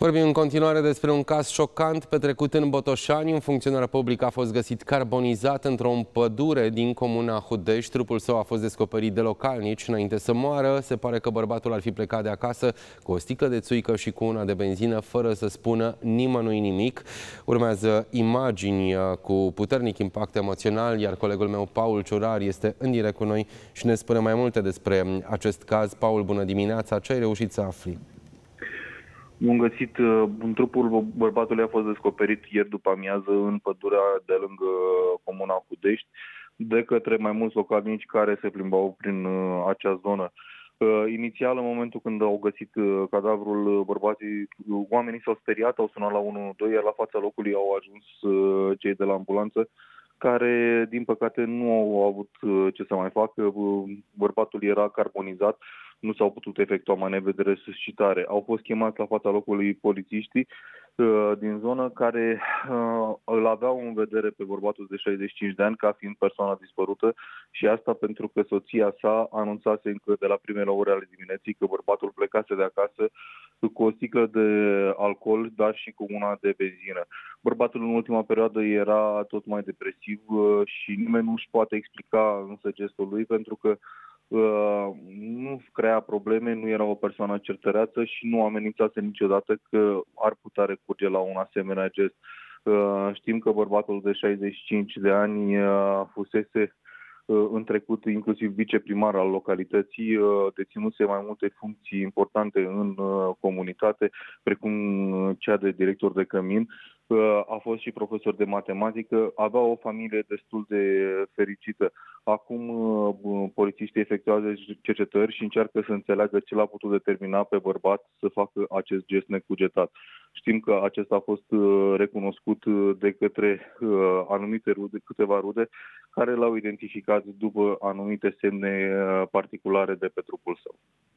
Vorbim în continuare despre un caz șocant petrecut în Botoșani. Un funcționar public a fost găsit carbonizat într-o pădure din comuna Hudești. Trupul său a fost descoperit de localnici înainte să moară. Se pare că bărbatul ar fi plecat de acasă cu o sticlă de țuică și cu una de benzină, fără să spună nimănui nimic. Urmează imagini cu puternic impact emoțional, iar colegul meu, Paul Ciurar, este în direct cu noi și ne spune mai multe despre acest caz. Paul, bună dimineața! Ce ai reușit să afli? Trupul bărbatului a fost descoperit ieri după amiază în pădurea de lângă comuna Hudești de către mai mulți localnici care se plimbau prin acea zonă. Inițial, în momentul când au găsit cadavrul bărbații, oamenii s-au speriat, au sunat la 112, iar la fața locului au ajuns cei de la ambulanță, care, din păcate, nu au avut ce să mai facă. Bărbatul era carbonizat, nu s-au putut efectua manevre de resuscitare. Au fost chemați la fața locului polițiștii din zonă care îl aveau în vedere pe bărbatul de 65 de ani ca fiind persoana dispărută, și asta pentru că soția sa anunțase încă de la primele ore ale dimineții că bărbatul plecase de acasă cu o sticlă de alcool, dar și cu una de benzină. Bărbatul în ultima perioadă era tot mai depresiv și nimeni nu își poate explica însă gestul lui, pentru că nu crea probleme, nu era o persoană certăreață și nu amenințase niciodată că ar putea recurge la un asemenea gest. Știm că bărbatul de 65 de ani fusese în trecut inclusiv viceprimar al localității, deținuse mai multe funcții importante în comunitate, precum cea de director de cămin. A fost și profesor de matematică, avea o familie destul de fericită. Acum polițiștii efectuează cercetări și încearcă să înțeleagă ce l-a putut determina pe bărbat să facă acest gest necugetat. Știm că acesta a fost recunoscut de către anumite rude, câteva rude, care l-au identificat după anumite semne particulare de pe trupul său.